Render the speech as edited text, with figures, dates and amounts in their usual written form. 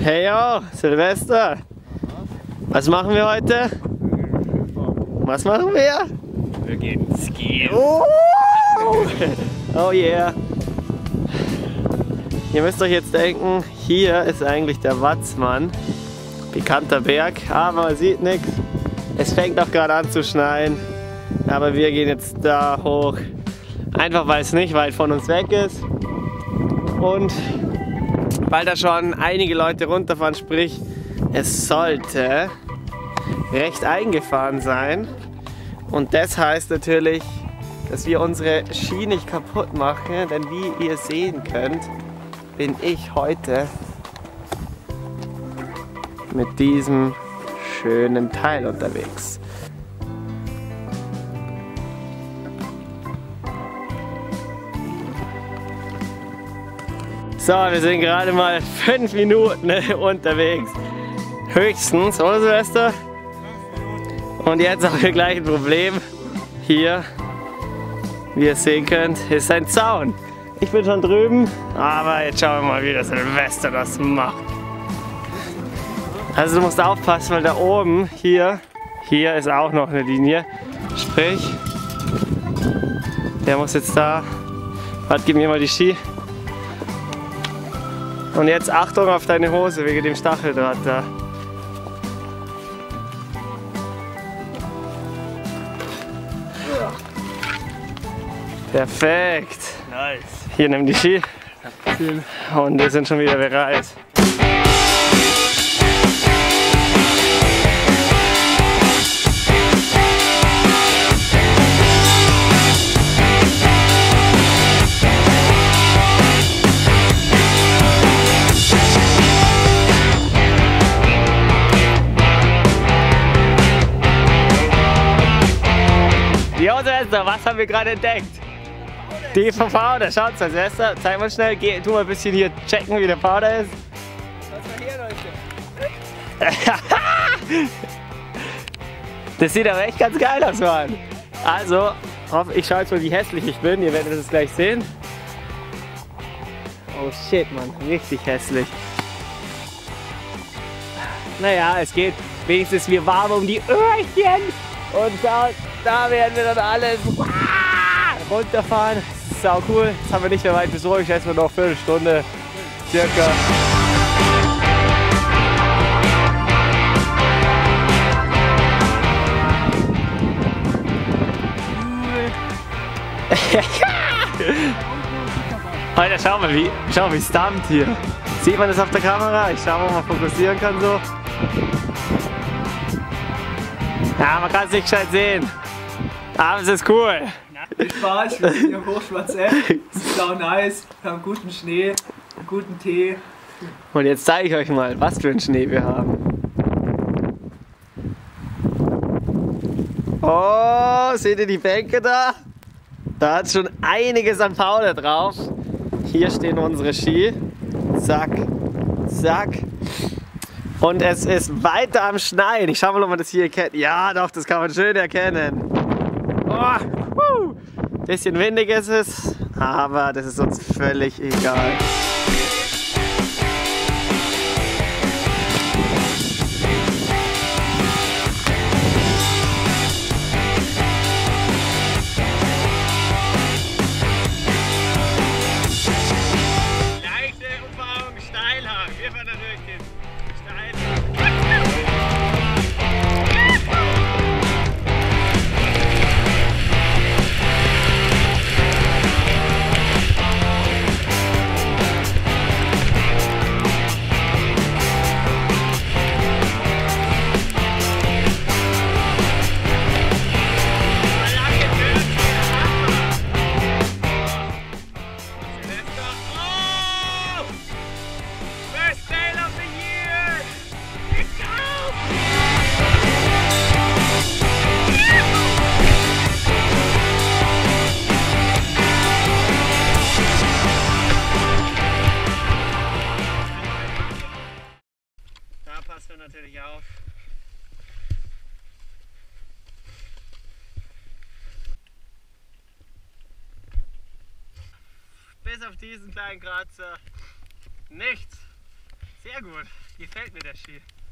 Hey yo, Silvester. Was machen wir heute? Was machen wir? Wir gehen skiing. Oh yeah. Ihr müsst euch jetzt denken, hier ist eigentlich der Watzmann. Bekannter Berg, aber man sieht nichts. Es fängt auch gerade an zu schneien. Aber wir gehen jetzt da hoch. Einfach weil es nicht weit von uns weg ist. Und weil da schon einige Leute runterfahren, sprich, es sollte recht eingefahren sein. Und das heißt natürlich, dass wir unsere Ski nicht kaputt machen, denn wie ihr sehen könnt, bin ich heute mit diesem schönen Teil unterwegs. So, wir sind gerade mal 5 Minuten unterwegs. Höchstens, oder Silvester? Und jetzt haben wir gleich ein Problem. Hier, wie ihr sehen könnt, ist ein Zaun. Ich bin schon drüben, aber jetzt schauen wir mal, wie der Silvester das macht. Also du musst aufpassen, weil da oben, hier ist auch noch eine Linie. Sprich, der muss jetzt da, warte, gib mir mal die Ski. Und jetzt Achtung auf deine Hose wegen dem Stacheldraht da. Perfekt. Nice. Hier nimm die Ski. Und wir sind schon wieder bereit. Jo Silvester, was haben wir gerade entdeckt? Die Powder, schaut Silvester, zeig mal schnell, tu mal ein bisschen hier checken, wie der Powder ist. Was war hier, Leute? Das sieht aber echt ganz geil aus, Mann. Also, ich schaue jetzt mal, wie hässlich ich bin, ihr werdet es gleich sehen. Oh shit, Mann, richtig hässlich. Naja, es geht wenigstens wir warm um die Öhrchen. Und schaut, da werden wir dann alles runterfahren. Sau cool. Jetzt haben wir nicht mehr weit bis ruhig. Ich schätze mal noch 1 Viertelstunde circa. Alter, schau mal, wie es dampft hier. Sieht man das auf der Kamera? Ich schau mal, ob man fokussieren kann so. Ja, man kann es nicht gescheit sehen. Aber es ist cool. Viel Spaß, wir sind hier im Hochschwarzell. Es ist sau nice, wir haben guten Schnee, guten Tee. Und jetzt zeige ich euch mal, was für einen Schnee wir haben. Oh, seht ihr die Bänke da? Da hat schon einiges an Powder drauf. Hier stehen unsere Ski. Zack, zack. Und es ist weiter am Schneien. Ich schau mal, ob man das hier erkennt. Ja, doch, das kann man schön erkennen. Oh, bisschen windig ist es, aber das ist uns völlig egal. Leichte Umfahrung, Steilhang. Wir fahren natürlich den Steilhang. Passen wir natürlich auf. Bis auf diesen kleinen Kratzer nichts. Sehr gut, gefällt mir der Ski.